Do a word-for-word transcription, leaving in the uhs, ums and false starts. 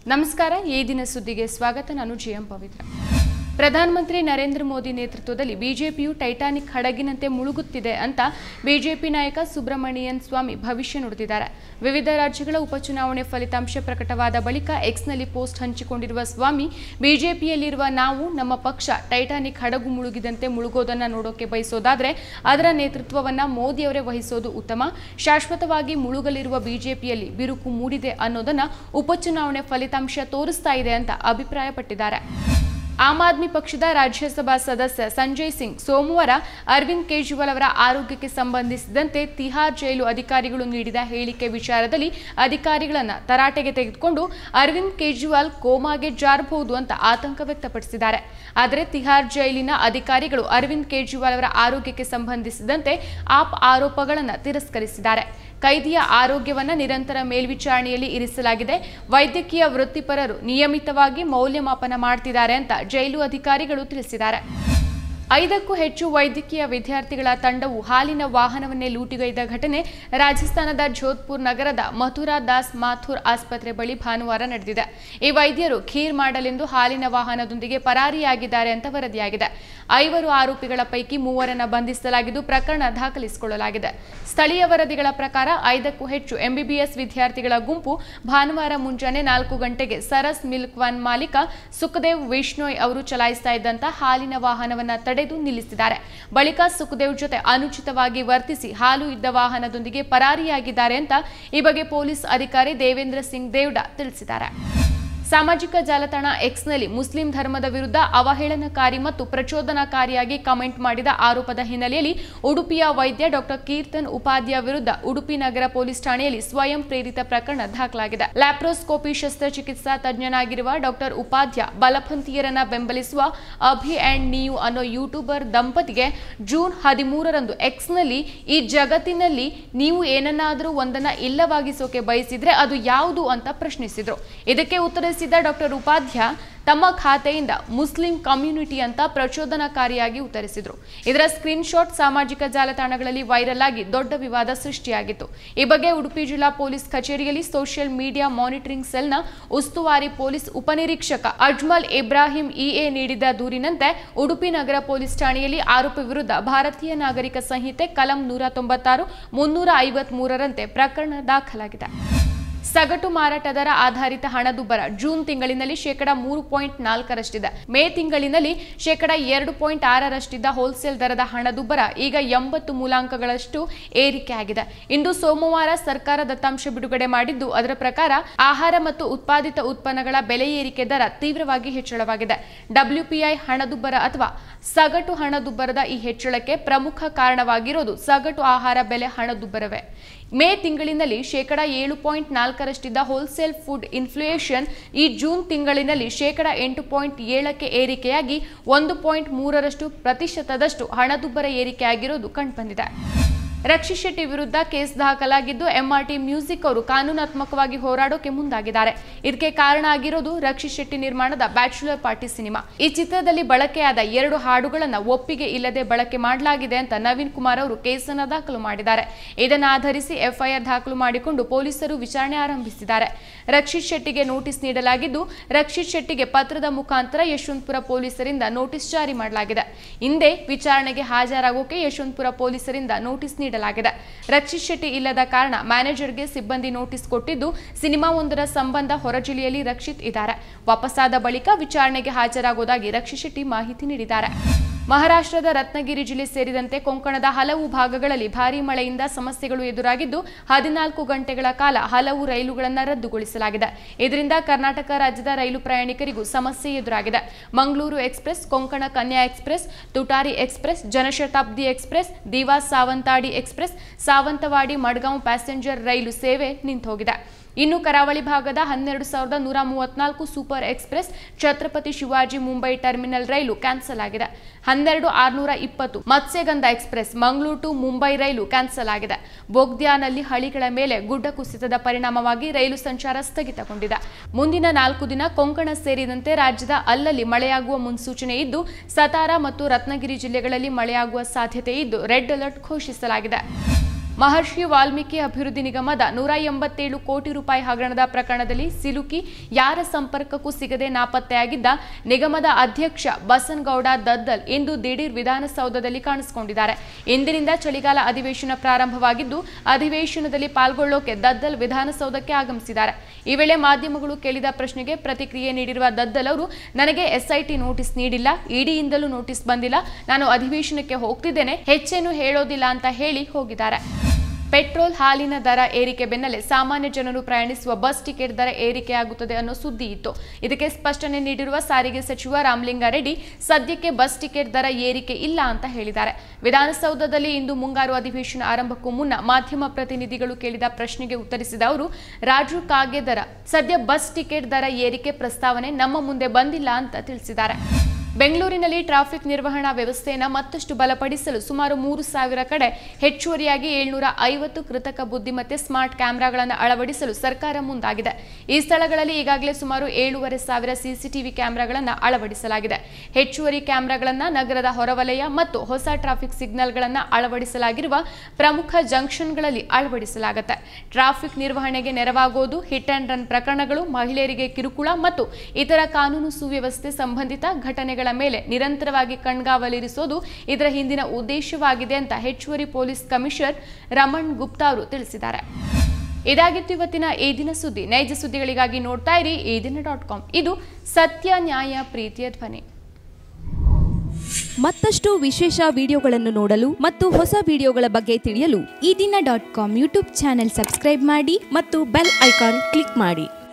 ನಮಸ್ಕಾರ ಈ ದಿನ ಸುದ್ದಿಗೆ ಸ್ವಾಗತ ನಾನು ಜಿಎಂ ಪವಿತ್ರ ಪ್ರಧಾನಮಂತ್ರಿ ನರೇಂದ್ರ ಮೋದಿ ನೇತೃತ್ವದಲ್ಲಿ ಬಿಜೆಪಿಯು ಟೈಟಾನಿಕ್ ಹಡಗಿನಂತೆ ಮುಳುಗುತ್ತಿದೆ ಅಂತ ಬಿಜೆಪಿ ನಾಯಕ ಸುಬ್ರಮಣಿಯನ್ ಸ್ವಾಮಿ ಭವಿಷ್ಯ ನುಡಿದಿದ್ದಾರೆ ವಿವಿಧ ರಾಜ್ಯಗಳ ಉಪಚುನಾವಣೆ ಫಲಿತಾಂಶ ಪ್ರಕಟವಾದ ಬಳಿಕ ಎಕ್ಸ್ನಲ್ಲಿ ಪೋಸ್ಟ್ ಹಂಚಿಕೊಂಡಿರುವ ಸ್ವಾಮಿ ಬಿಜೆಪಿಯಲ್ಲಿರುವ ನಾವು ನಮ್ಮ ಪಕ್ಷ ಟೈಟಾನಿಕ್ ಹಡಗು ಮುಳುಗಿದಂತೆ ಮುಳುಗೋದನ್ನ ನೋಡೋಕೆ ಬಯಸೋದಾದ್ರೆ ಅದರ ನೇತೃತ್ವವನ್ನ ಮೋದಿಯವರೇ ವಹಿಸೋದು ಉತ್ತಮ ಶಾಶ್ವತವಾಗಿ ಮುಳುಗಲಿರುವ ಬಿಜೆಪಿಯಲ್ಲಿ ಬಿರುಕು ಮೂಡಿದೆ ಅನ್ನೋದನ್ನ ಉಪಚುನಾವಣೆ ಫಲಿತಾಂಶ ತೋರಿಸ್ತಾ ಇದೆ ಅಂತ ಅಭಿಪ್ರಾಯಪಟ್ಟಿದ್ದಾರೆ ಆಮ್ ಆದ್ಮಿ ಪಕ್ಷದ ರಾಜ್ಯಸಭಾ ಸದಸ್ಯ ಸಂಜಯ್ ಸಿಂಗ್ ಸೋಮವಾರ ಅರವಿಂದ್ ಕೇಜ್ರಿವಾಲ್ ಅವರ ಆರೋಗ್ಯಕ್ಕೆ ಸಂಬಂಧಿಸಿದಂತೆ ತಿಹಾರ್ ಜೈಲು ಅಧಿಕಾರಿಗಳು ನೀಡಿದ ಹೇಳಿಕೆ ವಿಚಾರದಲ್ಲಿ ಅಧಿಕಾರಿಗಳನ್ನು ತರಾಟೆಗೆ ತೆಗೆದುಕೊಂಡು ಅರವಿಂದ್ ಕೇಜ್ರಿವಾಲ್ ಕೋಮಾಗೆ ಜಾರಬಹುದು ಅಂತ ಆತಂಕ ವ್ಯಕ್ತಪಡಿಸಿದ್ದಾರೆ ಆದರೆ ತಿಹಾರ್ ಜೈಲಿನ ಅಧಿಕಾರಿಗಳು ಅರವಿಂದ್ ಕೇಜ್ರಿವಾಲ್ ಅವರ ಆರೋಗ್ಯಕ್ಕೆ ಸಂಬಂಧಿಸಿದಂತೆ ಆಪ್ ಆರೋಪಗಳನ್ನು ತಿರಸ್ಕರಿಸಿದ್ದಾರೆ ಕೈದಿಯ ಆರೋಗ್ಯವನ್ನು ನಿರಂತರ ಮೇಲ್ವಿಚಾರಣೆಯಲ್ಲಿ ಇರಿಸಲಾಗಿದೆ ವೈದ್ಯಕೀಯ ವೃತ್ತಿಪರರು ನಿಯಮಿತವಾಗಿ ಮೌಲ್ಯಮಾಪನ ಮಾಡ್ತಿದ್ದಾರೆ ಅಂತ ಜೈಲು ಅಧಿಕಾರಿಗಳು ತಿಳಿಸಿದ್ದಾರೆ ಐದಕ್ಕೂ ಹೆಚ್ಚು ವೈದ್ಯಕೀಯ ವಿದ್ಯಾರ್ಥಿಗಳ ತಂಡವು ಹಾಲಿನ ವಾಹನವನ್ನೇ ಲೂಟಿಗೈದ ಘಟನೆ ರಾಜಸ್ಥಾನದ ಜೋಧ್ಪುರ್ ನಗರದ ಮಥುರಾ ದಾಸ್ ಮಾಥುರ್ ಆಸ್ಪತ್ರೆ ಬಳಿ ಭಾನುವಾರ ನಡೆದಿದೆ ಈ ವೈದ್ಯರು ಖೀರ್ ಮಾಡಲೆಂದು ಹಾಲಿನ ವಾಹನದೊಂದಿಗೆ ಪರಾರಿಯಾಗಿದ್ದಾರೆ ಅಂತ ವರದಿಯಾಗಿದೆ ಐವರು ಆರೋಪಿಗಳ ಪೈಕಿ ಮೂವರನ್ನು ಬಂಧಿಸಲಾಗಿದ್ದು ಪ್ರಕರಣ ದಾಖಲಿಸಿಕೊಳ್ಳಲಾಗಿದೆ ಸ್ಥಳೀಯ ವರದಿಗಳ ಪ್ರಕಾರ ಐದಕ್ಕೂ ಹೆಚ್ಚು ಎಂಬಿಬಿಎಸ್ ವಿದ್ಯಾರ್ಥಿಗಳ ಗುಂಪು ಭಾನುವಾರ ಮುಂಜಾನೆ ನಾಲ್ಕು ಗಂಟೆಗೆ ಸರಸ್ ಮಿಲ್ಕ್ ವನ್ ಮಾಲೀಕ ಸುಖದೇವ್ ವಿಷ್ಣೋಯ್ ಅವರು ಚಲಾಯಿಸ್ತಾ ಇದ್ದಂತ ಹಾಲಿನ ವಾಹನವನ್ನ ತಡೆದು ನಿಲ್ಲಿಸಿದ್ದಾರೆ ಬಳಿಕ ಸುಖದೇವ್ ಜೊತೆ ಅನುಚಿತವಾಗಿ ವರ್ತಿಸಿ ಹಾಲು ಇದ್ದ ವಾಹನದೊಂದಿಗೆ ಪರಾರಿಯಾಗಿದ್ದಾರೆ ಅಂತ ಈ ಬಗ್ಗೆ ಪೊಲೀಸ್ ಅಧಿಕಾರಿ ದೇವೇಂದ್ರ ಸಿಂಗ್ ದೇವ್ಡಾ ತಿಳಿಸಿದ್ದಾರೆ ಸಾಮಾಜಿಕ ಜಾಲತಾಣ ಎಕ್ಸ್ನಲ್ಲಿ ಮುಸ್ಲಿಂ ಧರ್ಮದ ವಿರುದ್ಧ ಅವಹೇಳನಕಾರಿ ಮತ್ತು ಪ್ರಚೋದನಾಕಾರಿಯಾಗಿ ಕಮೆಂಟ್ ಮಾಡಿದ ಆರೋಪದ ಹಿನ್ನೆಲೆಯಲ್ಲಿ ಉಡುಪಿಯ ವೈದ್ಯ ಡಾಕ್ಟರ್ ಕೀರ್ತನ್ ಉಪಾಧ್ಯ ವಿರುದ್ಧ ಉಡುಪಿ ನಗರ ಪೊಲೀಸ್ ಠಾಣೆಯಲ್ಲಿ ಸ್ವಯಂ ಪ್ರೇರಿತ ಪ್ರಕರಣ ದಾಖಲಾಗಿದೆ ಲ್ಯಾಪ್ರೋಸ್ಕೋಪಿ ಶಸ್ತ್ರಚಿಕಿತ್ಸಾ ತಜ್ಞನಾಗಿರುವ ಡಾಕ್ಟರ್ ಉಪಾಧ್ಯ ಬಲಪಂಥೀಯರನ್ನ ಬೆಂಬಲಿಸುವ ಅಭಿ ಅಂಡ್ ನೀವು ಅನ್ನೋ ಯೂಟ್ಯೂಬರ್ ದಂಪತಿಗೆ ಜೂನ್ ಹದಿಮೂರರಂದು ಎಕ್ಸ್ನಲ್ಲಿ ಈ ಜಗತ್ತಿನಲ್ಲಿ ನೀವು ಏನನ್ನಾದರೂ ಒಂದನ್ನ ಇಲ್ಲವಾಗಿಸೋಕೆ ಬಯಸಿದ್ರೆ ಅದು ಯಾವುದು ಅಂತ ಪ್ರಶ್ನಿಸಿದ್ರು ಇದಕ್ಕೆ ಉತ್ತರ ಡಾಕ್ಟರ್ ಉಪಾಧ್ಯ ತಮ್ಮ ಖಾತೆಯಿಂದ ಮುಸ್ಲಿಂ ಕಮ್ಯುನಿಟಿ ಅಂತ ಪ್ರಚೋದನಾಕಾರಿಯಾಗಿ ಉತ್ತರಿಸಿದ್ರು ಇದರ ಸ್ಕ್ರೀನ್ ಶಾಟ್ ಸಾಮಾಜಿಕ ಜಾಲತಾಣಗಳಲ್ಲಿ ವೈರಲ್ ಆಗಿ ದೊಡ್ಡ ವಿವಾದ ಸೃಷ್ಟಿಯಾಗಿತ್ತು ಈ ಬಗ್ಗೆ ಉಡುಪಿ ಜಿಲ್ಲಾ ಪೊಲೀಸ್ ಕಚೇರಿಯಲ್ಲಿ ಸೋಷಿಯಲ್ ಮೀಡಿಯಾ ಮಾನಿಟರಿಂಗ್ ಸೆಲ್ನ ಉಸ್ತುವಾರಿ ಪೊಲೀಸ್ ಉಪನಿರೀಕ್ಷಕ ಅಜ್ಮಲ್ ಇಬ್ರಾಹಿಂ ಇಎ ನೀಡಿದ ದೂರಿನಂತೆ ಉಡುಪಿ ನಗರ ಪೊಲೀಸ್ ಠಾಣೆಯಲ್ಲಿ ಆರೋಪಿ ವಿರುದ್ಧ ಭಾರತೀಯ ನಾಗರಿಕ ಸಂಹಿತೆ ಕಲಂ ನೂರ ತೊಂಬತ್ತಾರು ಮುನ್ನೂರ ಐವತ್ತ್ ಮೂರರಂತೆ ಪ್ರಕರಣ ದಾಖಲಾಗಿದೆ ಸಗಟು ಮಾರಾಟ ದರ ಆಧಾರಿತ ಹಣದುಬ್ಬರ ಜೂನ್ ತಿಂಗಳಿನಲ್ಲಿ ಶೇಕಡ ಮೂರು ಪಾಯಿಂಟ್ ನಾಲ್ಕರಷ್ಟಿದೆ ಮೇ ತಿಂಗಳಿನಲ್ಲಿ ಶೇಕಡ ಎರಡು ಪಾಯಿಂಟ್ ಆರರಷ್ಟಿದ್ದ ಹೋಲ್ಸೇಲ್ ದರದ ಹಣದುಬ್ಬರ ಈಗ ಎಂಬತ್ತು ಮೂಲಾಂಕಗಳಷ್ಟು ಏರಿಕೆಯಾಗಿದೆ ಇಂದು ಸೋಮವಾರ ಸರ್ಕಾರ ದತ್ತಾಂಶ ಬಿಡುಗಡೆ ಮಾಡಿದ್ದು ಅದರ ಪ್ರಕಾರ ಆಹಾರ ಮತ್ತು ಉತ್ಪಾದಿತ ಉತ್ಪನ್ನಗಳ ಬೆಲೆ ಏರಿಕೆ ದರ ತೀವ್ರವಾಗಿ ಹೆಚ್ಚಳವಾಗಿದೆ ಡಬ್ಲ್ಯೂಪಿಐ ಹಣದುಬ್ಬರ ಅಥವಾ ಸಗಟು ಹಣದುಬ್ಬರದ ಈ ಹೆಚ್ಚಳಕ್ಕೆ ಪ್ರಮುಖ ಕಾರಣವಾಗಿರೋದು ಸಗಟು ಆಹಾರ ಬೆಲೆ ಹಣದುಬ್ಬರವೇ ಮೇ ತಿಂಗಳಿನಲ್ಲಿ ಶೇಕಡ ಏಳು ಪಾಯಿಂಟ್ ನಾಲ್ಕರಷ್ಟಿದ್ದ ಹೋಲ್ಸೇಲ್ ಫುಡ್ ಇನ್ಫ್ಲೇಷನ್ ಈ ಜೂನ್ ತಿಂಗಳಿನಲ್ಲಿ ಶೇಕಡ ಎಂಟು ಪಾಯಿಂಟ್ ಏಳಕ್ಕೆ ಏರಿಕೆಯಾಗಿ ಒಂದು ಪಾಯಿಂಟ್ ಮೂರರಷ್ಟು ಪ್ರತಿಶತದಷ್ಟು ಹಣದುಬ್ಬರ ಏರಿಕೆಯಾಗಿರೋದು ಕಂಡುಬಂದಿದೆ ರಕ್ಷಿತ್ ಶೆಟ್ಟಿ ವಿರುದ್ಧ ಕೇಸ್ ದಾಖಲಾಗಿದ್ದು ಎಂಆರ್ಟಿ ಮ್ಯೂಸಿಕ್ ಅವರು ಕಾನೂನಾತ್ಮಕವಾಗಿ ಹೋರಾಡೋಕೆ ಮುಂದಾಗಿದ್ದಾರೆ ಇದಕ್ಕೆ ಕಾರಣ ಆಗಿರೋದು ರಕ್ಷಿತ್ ಶೆಟ್ಟಿ ನಿರ್ಮಾಣದ ಬ್ಯಾಚುಲರ್ ಪಾರ್ಟಿ ಸಿನಿಮಾ ಈ ಚಿತ್ರದಲ್ಲಿ ಬಳಕೆಯಾದ ಎರಡು ಹಾಡುಗಳನ್ನು ಒಪ್ಪಿಗೆ ಇಲ್ಲದೆ ಬಳಕೆ ಮಾಡಲಾಗಿದೆ ಅಂತ ನವೀನ್ ಕುಮಾರ್ ಅವರು ಕೇಸನ್ನು ದಾಖಲು ಮಾಡಿದ್ದಾರೆ ಇದನ್ನು ಆಧರಿಸಿ ಎಫ್ಐಆರ್ ದಾಖಲು ಮಾಡಿಕೊಂಡು ಪೊಲೀಸರು ವಿಚಾರಣೆ ಆರಂಭಿಸಿದ್ದಾರೆ ರಕ್ಷಿತ್ ಶೆಟ್ಟಿಗೆ ನೋಟಿಸ್ ನೀಡಲಾಗಿದ್ದು ರಕ್ಷಿತ್ ಶೆಟ್ಟಿಗೆ ಪತ್ರದ ಮುಖಾಂತರ ಯಶವಂತಪುರ ಪೊಲೀಸರಿಂದ ನೋಟಿಸ್ ಜಾರಿ ಮಾಡಲಾಗಿದೆ ಹಿಂದೆ ವಿಚಾರಣೆಗೆ ಹಾಜರಾಗೋಕೆ ಯಶವಂತಪುರ ಪೊಲೀಸರಿಂದ ನೋಟಿಸ್ ನೀಡಲಾಗಿದೆ ರಕ್ಷಿತ್ ಶೆಟ್ಟಿ ಇಲ್ಲದ ಕಾರಣ ಮ್ಯಾನೇಜರ್ಗೆ ಸಿಬ್ಬಂದಿ ನೋಟಿಸ್ ಕೊಟ್ಟಿದ್ದು ಸಿನಿಮಾ ಒಂದರ ಸಂಬಂಧ ಹೊರ ಜಿಲ್ಲೆಯಲ್ಲಿ ರಕ್ಷಿತ್ ಇದ್ದಾರೆ ವಾಪಸ್ಸಾದ ಬಳಿಕ ವಿಚಾರಣೆಗೆ ಹಾಜರಾಗುವುದಾಗಿ ರಕ್ಷಿತ್ ಶೆಟ್ಟಿ ಮಾಹಿತಿ ನೀಡಿದ್ದಾರೆ ಮಹಾರಾಷ್ಟ್ರದ ರತ್ನಗಿರಿ ಜಿಲ್ಲೆ ಸೇರಿದಂತೆ ಕೊಂಕಣದ ಹಲವು ಭಾಗಗಳಲ್ಲಿ ಭಾರೀ ಮಳೆಯಿಂದ ಸಮಸ್ಯೆಗಳು ಎದುರಾಗಿದ್ದು ಹದಿನಾಲ್ಕು ಗಂಟೆಗಳ ಕಾಲ ಹಲವು ರೈಲುಗಳನ್ನು ರದ್ದುಗೊಳಿಸಲಾಗಿದೆ ಇದರಿಂದ ಕರ್ನಾಟಕ ರಾಜ್ಯದ ರೈಲು ಪ್ರಯಾಣಿಕರಿಗೂ ಸಮಸ್ಯೆ ಎದುರಾಗಿದೆ Mangaluru express Konkan Kanya express Tutari express Janshatabdi express Diva Sawantwadi express Sawantwadi Madgaon passenger ರೈಲು ಸೇವೆ ನಿಂತುಹೋಗಿದೆ ಇನ್ನು ಕರಾವಳಿ ಭಾಗದ ಹನ್ನೆರಡು ಸಾವಿರದ ನೂರ ಮೂವತ್ನಾಲ್ಕು super express Chhatrapati Shivaji Mumbai terminal ರೈಲು ಕ್ಯಾನ್ಸಲ್ ಆಗಿದೆ ಹನ್ನೆರಡು ಆರುನೂರ ಇಪ್ಪತ್ತು ಮತ್ಸ್ಯಗಂಧ ಎಕ್ಸ್ಪ್ರೆಸ್ ಮಂಗಳೂರು ಟು ಮುಂಬೈ ರೈಲು ಕ್ಯಾನ್ಸಲ್ ಆಗಿದೆ ಬೋಗ್ದಿಯಾನಲ್ಲಿ ಹಳಿಗಳ ಮೇಲೆ ಗುಡ್ಡ ಕುಸಿತದ ಪರಿಣಾಮವಾಗಿ ರೈಲು ಸಂಚಾರ ಸ್ಥಗಿತಗೊಂಡಿದೆ ಮುಂದಿನ ನಾಲ್ಕು ದಿನ ಕೊಂಕಣ ಸೇರಿದಂತೆ ರಾಜ್ಯದ ಅಲ್ಲಲ್ಲಿ ಮಳೆಯಾಗುವ ಮುನ್ಸೂಚನೆ ಇದ್ದು ಸತಾರಾ ಮತ್ತು ರತ್ನಗಿರಿ ಜಿಲ್ಲೆಗಳಲ್ಲಿ ಮಳೆಯಾಗುವ ಸಾಧ್ಯತೆ ಇದ್ದು ರೆಡ್ ಅಲರ್ಟ್ ಘೋಷಿಸಲಾಗಿದೆ ಮಹರ್ಷಿ ವಾಲ್ಮೀಕಿ ಅಭಿವೃದ್ಧಿ ನಿಗಮದ ನೂರ ಎಂಬತ್ತೇಳು ಕೋಟಿ ರೂಪಾಯಿ ಹಗರಣದ ಪ್ರಕರಣದಲ್ಲಿ ಸಿಲುಕಿ ಯಾರ ಸಂಪರ್ಕಕ್ಕೂ ಸಿಗದೆ ನಾಪತ್ತೆಯಾಗಿದ್ದ ನಿಗಮದ ಅಧ್ಯಕ್ಷ ಬಸನಗೌಡ ದದ್ದಲ್ ಇಂದು ದಿಢೀರ್ ವಿಧಾನಸೌಧದಲ್ಲಿ ಕಾಣಿಸಿಕೊಂಡಿದ್ದಾರೆ. ಇಂದಿನಿಂದ ಚಳಿಗಾಲ ಅಧಿವೇಶನ ಪ್ರಾರಂಭವಾಗಿದ್ದು ಅಧಿವೇಶನದಲ್ಲಿ ಪಾಲ್ಗೊಳ್ಳೋಕೆ ದದ್ದಲ್ ವಿಧಾನಸೌಧಕ್ಕೆ ಆಗಮಿಸಿದ್ದಾರೆ. ಈ ವೇಳೆ ಮಾಧ್ಯಮಗಳು ಕೇಳಿದ ಪ್ರಶ್ನೆಗೆ ಪ್ರತಿಕ್ರಿಯೆ ನೀಡಿರುವ ದದ್ದಲ್ ಅವರು, ನನಗೆ ಎಸ್ಐಟಿ ನೋಟಿಸ್ ನೀಡಿಲ್ಲ, ಇಡಿಯಿಂದಲೂ ನೋಟಿಸ್ ಬಂದಿಲ್ಲ, ನಾನು ಅಧಿವೇಶನಕ್ಕೆ ಹೋಗ್ತಿದ್ದೇನೆ, ಹೆಚ್ಚೇನು ಹೇಳೋದಿಲ್ಲ ಅಂತ ಹೇಳಿ ಹೋಗಿದ್ದಾರೆ. ಪೆಟ್ರೋಲ್, ಹಾಲಿನ ದರ ಏರಿಕೆ ಬೆನ್ನಲ್ಲೇ ಸಾಮಾನ್ಯ ಜನರು ಪ್ರಯಾಣಿಸುವ ಬಸ್ ಟಿಕೆಟ್ ದರ ಏರಿಕೆಯಾಗುತ್ತದೆ ಅನ್ನೋ ಸುದ್ದಿ ಇತ್ತು. ಇದಕ್ಕೆ ಸ್ಪಷ್ಟನೆ ನೀಡಿರುವ ಸಾರಿಗೆ ಸಚಿವ ರಾಮಲಿಂಗಾರೆಡ್ಡಿ, ಸದ್ಯಕ್ಕೆ ಬಸ್ ಟಿಕೆಟ್ ದರ ಏರಿಕೆ ಇಲ್ಲ ಅಂತ ಹೇಳಿದ್ದಾರೆ. ವಿಧಾನಸೌಧದಲ್ಲಿ ಇಂದು ಮುಂಗಾರು ಅಧಿವೇಶನ ಆರಂಭಕ್ಕೂ ಮುನ್ನ ಮಾಧ್ಯಮ ಪ್ರತಿನಿಧಿಗಳು ಕೇಳಿದ ಪ್ರಶ್ನೆಗೆ ಉತ್ತರಿಸಿದ ಅವರು, ರಾಜು ಕಾಗೆ ದರ ಸದ್ಯ ಬಸ್ ಟಿಕೆಟ್ ದರ ಏರಿಕೆ ಪ್ರಸ್ತಾವನೆ ನಮ್ಮ ಮುಂದೆ ಬಂದಿಲ್ಲ ಅಂತ ತಿಳಿಸಿದ್ದಾರೆ. ಬೆಂಗಳೂರಿನಲ್ಲಿ ಟ್ರಾಫಿಕ್ ನಿರ್ವಹಣಾ ವ್ಯವಸ್ಥೆಯನ್ನು ಮತ್ತಷ್ಟು ಬಲಪಡಿಸಲು ಸುಮಾರು ಮೂರು ಸಾವಿರ ಕಡೆ ಹೆಚ್ಚುವರಿಯಾಗಿ ಏಳ್ನೂರ ಐವತ್ತು ಕೃತಕ ಬುದ್ಧಿಮತ್ತೆ ಸ್ಮಾರ್ಟ್ ಕ್ಯಾಮೆರಾಗಳನ್ನು ಅಳವಡಿಸಲು ಸರ್ಕಾರ ಮುಂದಾಗಿದೆ. ಈ ಸ್ಥಳಗಳಲ್ಲಿ ಈಗಾಗಲೇ ಸುಮಾರು ಏಳೂವರೆ ಸಾವಿರ ಸಿಸಿಟಿವಿ ಕ್ಯಾಮೆರಾಗಳನ್ನು ಅಳವಡಿಸಲಾಗಿದೆ. ಹೆಚ್ಚುವರಿ ಕ್ಯಾಮೆರಾಗಳನ್ನು ನಗರದ ಹೊರವಲಯ ಮತ್ತು ಹೊಸ ಟ್ರಾಫಿಕ್ ಸಿಗ್ನಲ್ಗಳನ್ನು ಅಳವಡಿಸಲಾಗಿರುವ ಪ್ರಮುಖ ಜಂಕ್ಷನ್ಗಳಲ್ಲಿ ಅಳವಡಿಸಲಾಗುತ್ತೆ. ಟ್ರಾಫಿಕ್ ನಿರ್ವಹಣೆಗೆ ನೆರವಾಗುವುದು ಹಿಟ್ ಅಂಡ್ ರನ್ ಪ್ರಕರಣಗಳು, ಮಹಿಳೆಯರಿಗೆ ಕಿರುಕುಳ ಮತ್ತು ಇತರ ಕಾನೂನು ಸುವ್ಯವಸ್ಥೆ ಸಂಬಂಧಿತ ಘಟನೆಗಳ ಮೇಲೆ ನಿರಂತರವಾಗಿ ಕಣ್ಗಾವಲಿರಿಸುವುದು ಇದರ ಹಿಂದಿನ ಉದ್ದೇಶವಾಗಿದೆ ಅಂತ ಹೆಚ್ಚುವರಿ ಪೊಲೀಸ್ ಕಮಿಷನರ್ ರಮಣ್ ಗುಪ್ತಾ ಅವರು ತಿಳಿಸಿದ್ದಾರೆ. ಇದಾಗಿತ್ತು ಇವತ್ತಿನ ಈ ದಿನ ಸುದ್ದಿ. ನೈಜ ಸುದ್ದಿಗಳಿಗಾಗಿ ನೋಡ್ತಾ ಇರಿ ಈ ದಿನ ಡಾಟ್ ಕಾಮ್. ಇದು ಸತ್ಯ, ನ್ಯಾಯ, ಪ್ರೀತಿಯ ಧ್ವನಿ. ಮತ್ತಷ್ಟು ವಿಶೇಷ ವಿಡಿಯೋಗಳನ್ನು ನೋಡಲು ಮತ್ತು ಹೊಸ ವಿಡಿಯೋಗಳ ಬಗ್ಗೆ ತಿಳಿಯಲು Ee Dina dot com YouTube channel subscribe ಮಾಡಿ ಮತ್ತು ಬೆಲ್ ಐಕಾನ್ ಕ್ಲಿಕ್ ಮಾಡಿ.